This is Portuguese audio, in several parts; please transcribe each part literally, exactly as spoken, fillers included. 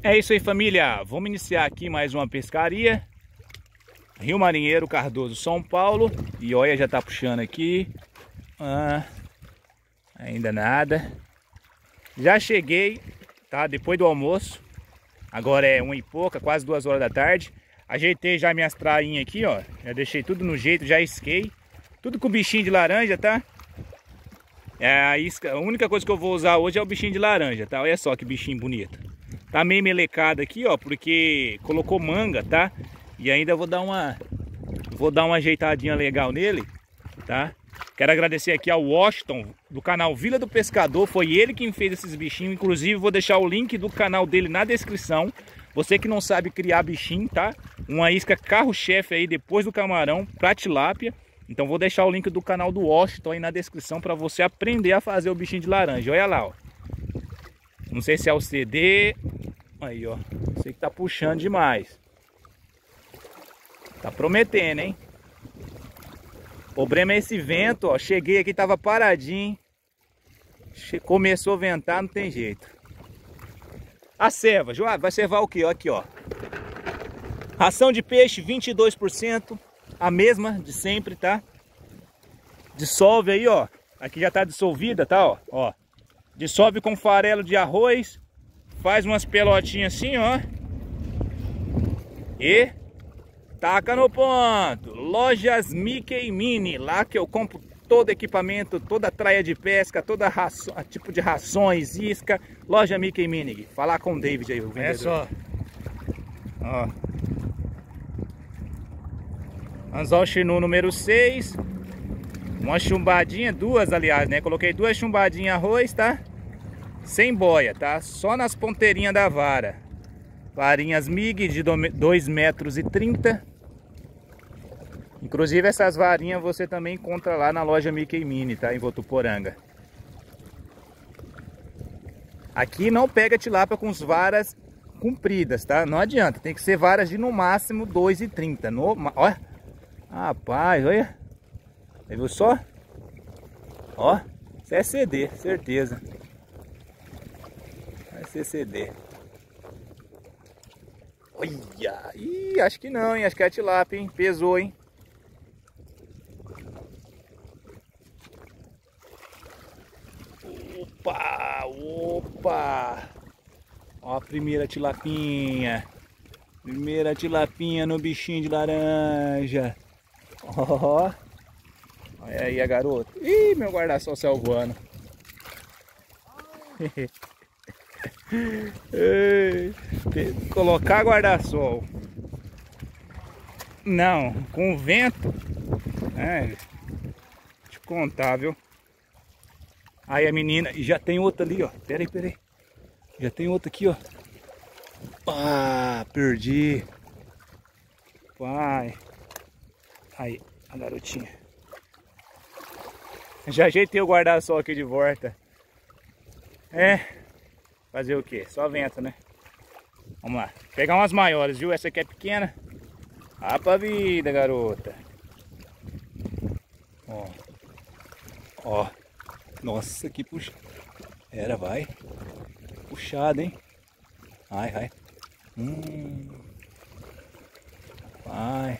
É isso aí, família. Vamos iniciar aqui mais uma pescaria. Rio Marinheiro, Cardoso, São Paulo. E olha, já tá puxando aqui. Ah, ainda nada. Já cheguei, tá? Depois do almoço. Agora é uma e pouca, quase duas horas da tarde. Ajeitei já minhas trainhas aqui, ó. Já deixei tudo no jeito, já isquei. Tudo com bichinho de laranja, tá? É a isca. A única coisa que eu vou usar hoje é o bichinho de laranja, tá? Olha só que bichinho bonito. Tá meio melecado aqui, ó, porque colocou manga, tá? E ainda vou dar uma vou dar uma ajeitadinha legal nele, tá? Quero agradecer aqui ao Washington do canal Vila do Pescador, foi ele quem fez esses bichinhos. Inclusive vou deixar o link do canal dele na descrição. Você que não sabe criar bichinho, tá? Uma isca carro-chefe aí depois do camarão pra tilápia. Então vou deixar o link do canal do Washington aí na descrição para você aprender a fazer o bichinho de laranja. Olha lá, ó. Não sei se é o C D. Aí, ó. Sei que tá puxando demais. Tá prometendo, hein? O problema é esse vento, ó. Cheguei aqui, tava paradinho. Começou a ventar, não tem jeito. A ceva, João, vai cevar o que? Aqui, ó. Ração de peixe, vinte e dois por cento. A mesma de sempre, tá? Dissolve aí, ó. Aqui já tá dissolvida, tá, ó. Ó. Dissolve com farelo de arroz. Faz umas pelotinhas assim, ó. E taca no ponto. Lojas Mickey Mini. Lá que eu compro todo equipamento, toda traia de pesca, toda ração, tipo de rações, isca. Loja Mickey Mini. Falar com o David aí, o vendedor. É só. Ó. Anzol Chinu número seis. Uma chumbadinha, duas aliás, né? Coloquei duas chumbadinhas arroz, tá? Sem boia, tá? Só nas ponteirinhas da vara. Varinhas M I G de dois metros e trinta. Inclusive essas varinhas você também encontra lá na loja Mickey Mini, tá? Em Votuporanga. Aqui não pega tilápia com as varas compridas, tá? Não adianta, tem que ser varas de no máximo dois e trinta. No... Olha, rapaz, olha. Viu só? Ó, isso é C D, certeza. Vai ser C D. Olha, ih, acho que não, hein? Acho que é a tilápia, hein? Pesou, hein? Opa, opa! Ó a primeira tilapinha. Primeira tilapinha no bichinho de laranja. Ó. Olha aí a garota. Ih, meu guarda-sol saiu voando. Colocar guarda-sol. Não, com vento. É, deixa eu contar, viu? Aí a menina. E já tem outra ali, ó. Pera aí, pera aí. Já tem outra aqui, ó. Ah, perdi. Vai. Aí, a garotinha. Já ajeitei o guarda-sol aqui de volta. É. Fazer o que? Só vento, né? Vamos lá. Pegar umas maiores, viu? Essa aqui é pequena. Ah, pra vida, garota. Ó. Ó. Nossa, que puxa. Era, vai. Puxada, hein? Ai, ai. Hum. Vai.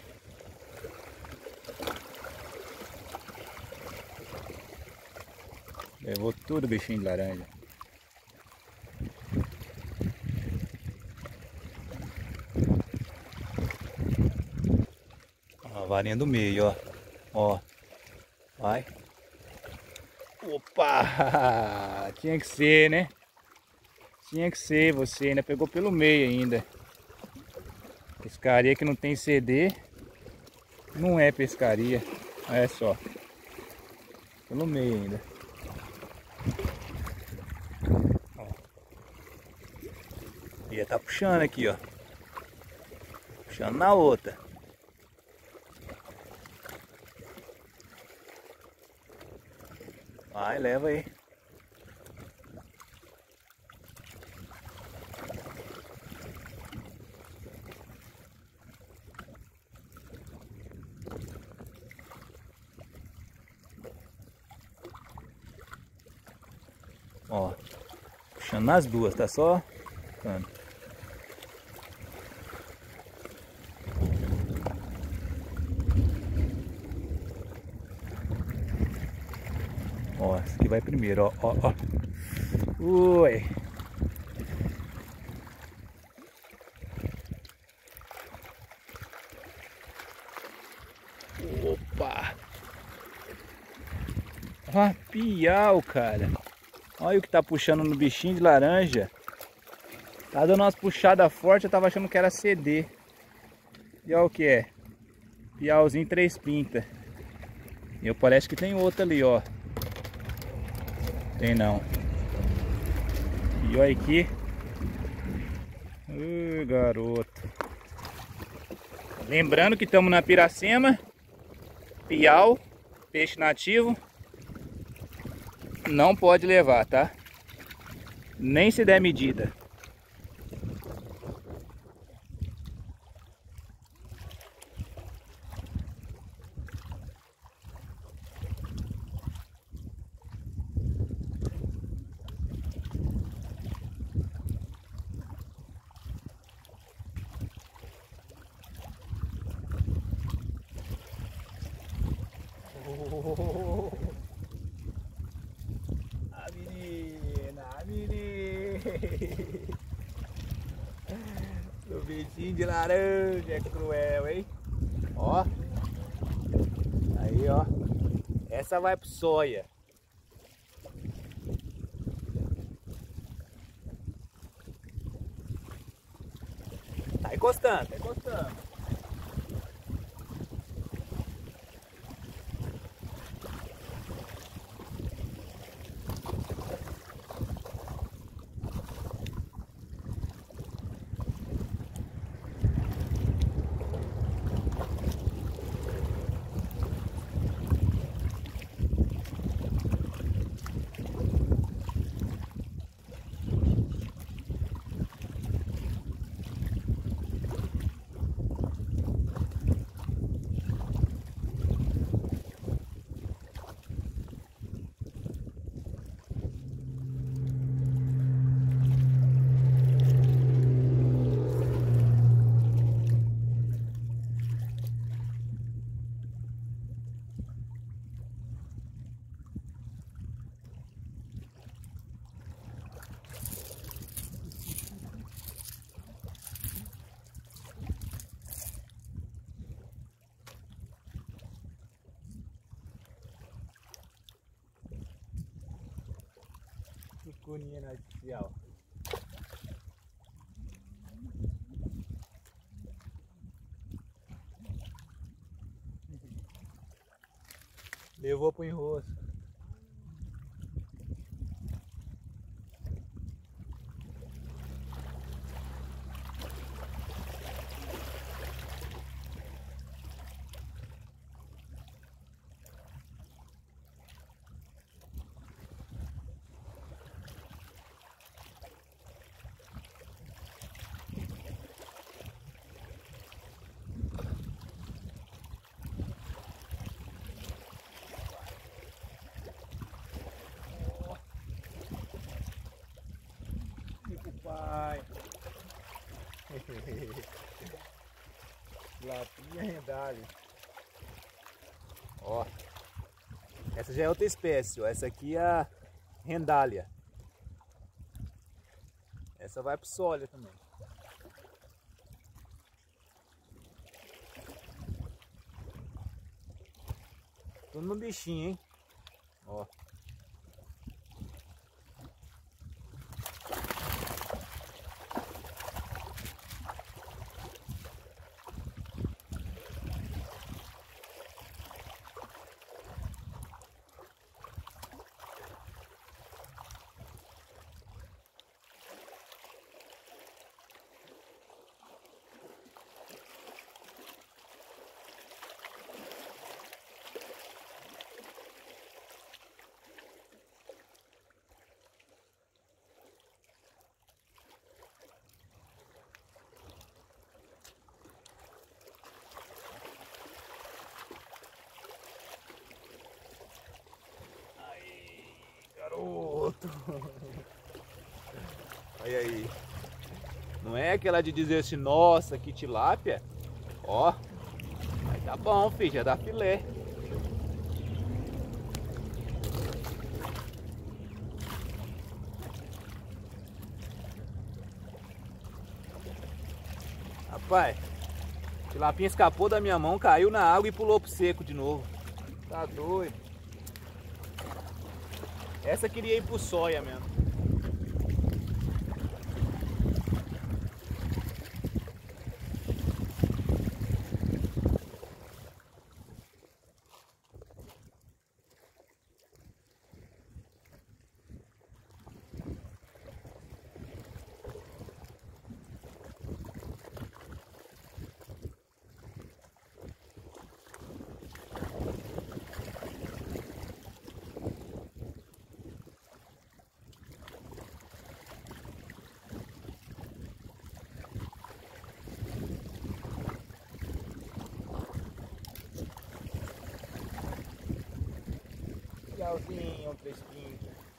Levou tudo bichinho de laranja. A varinha do meio, ó. Ó. Vai. Opa! Tinha que ser, né? Tinha que ser, você ainda pegou pelo meio ainda. Pescaria que não tem C D não é pescaria. Olha só. Pelo meio ainda. Ó. Ia tá puxando aqui, ó. Puxando na outra. Vai, leva aí. Ó, puxando nas duas, tá só? Ó, esse aqui vai primeiro, ó, ó, ó. Ui. Opa. Ó, piau, cara. Olha o que tá puxando no bichinho de laranja. Tá dando umas puxadas fortes, eu tava achando que era C D. E olha o que é. Piauzinho três pintas. E eu parece que tem outro ali, ó. Tem não. E olha aqui. Ui, garoto. Lembrando que estamos na Piracema. Piau, peixe nativo. Não pode levar, tá? Nem se der medida. Oh, a menina, a menina. O bichinho de laranja é cruel, hein? Ó. Aí, ó. Essa vai pro soia. Tá encostando, tá encostando. Cuninha artificial. Levou pro enrosco. Pai. Lapinha rendalha. Ó. Essa já é outra espécie, ó. Essa aqui é a rendália. Essa vai pro sólia também. Tudo no bichinho, hein? Ó. Olha aí. Não é aquela de dizer assim, nossa, que tilápia. Ó. Mas tá bom, filho, já dá filé. pai. A tilapinha escapou da minha mão, caiu na água e pulou pro seco de novo. Tá doido. Essa queria ir pro soia mesmo. Legalzinho, fresquinho.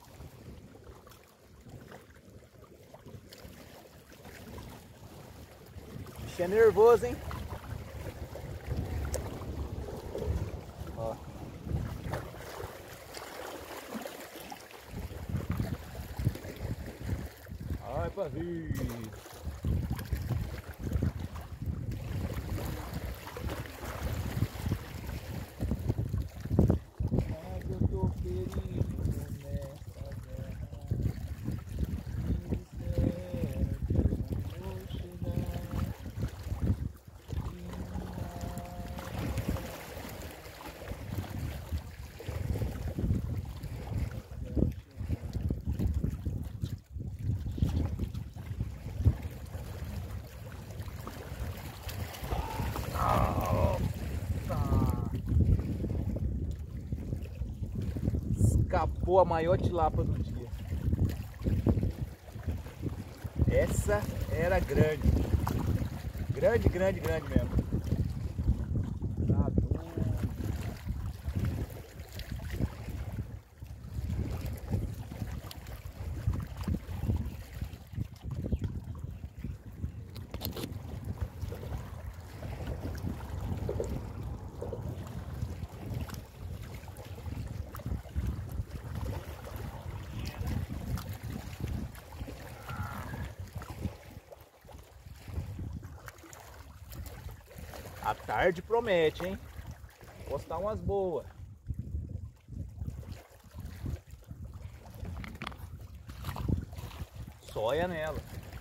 Bicho é nervoso, hein? Ó. Ai, pra vir. Escapou a maior tilápia do dia. Essa era grande. Grande, grande, grande mesmo. Tá doido. A tarde promete, hein? Vou postar umas boas. Soia nela.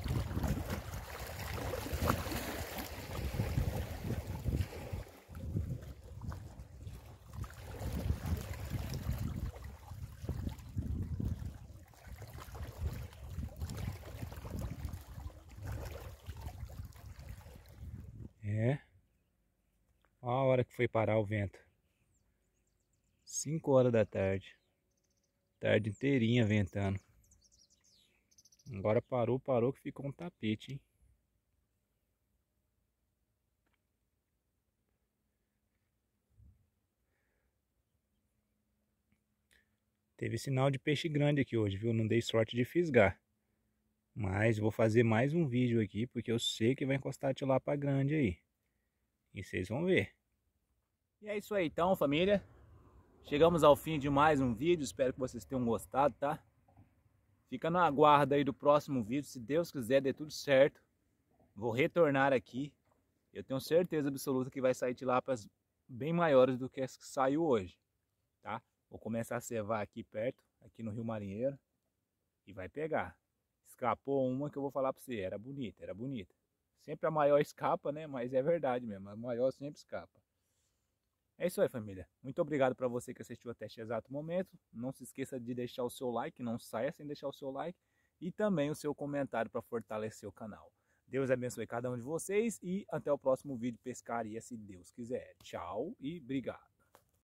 É. Olha a hora que foi parar o vento. cinco horas da tarde. Tarde inteirinha ventando. Agora parou, parou que ficou um tapete, hein? Teve sinal de peixe grande aqui hoje, viu? Não dei sorte de fisgar. Mas vou fazer mais um vídeo aqui, porque eu sei que vai encostar a tilápia grande aí. E vocês vão ver. E é isso aí então, família. Chegamos ao fim de mais um vídeo. Espero que vocês tenham gostado, tá? Fica no aguardo aí do próximo vídeo. Se Deus quiser, dê tudo certo. Vou retornar aqui. Eu tenho certeza absoluta que vai sair tilápias bem maiores do que as que saiu hoje, tá? Vou começar a cevar aqui perto, aqui no Rio Marinheiro. E vai pegar. Escapou uma que eu vou falar pra você. Era bonita, era bonita. Sempre a maior escapa, né? Mas é verdade mesmo. A maior sempre escapa. É isso aí, família. Muito obrigado para você que assistiu até este exato momento. Não se esqueça de deixar o seu like. Não saia sem deixar o seu like. E também o seu comentário para fortalecer o canal. Deus abençoe cada um de vocês. E até o próximo vídeo Pescaria, se Deus quiser. Tchau e obrigado.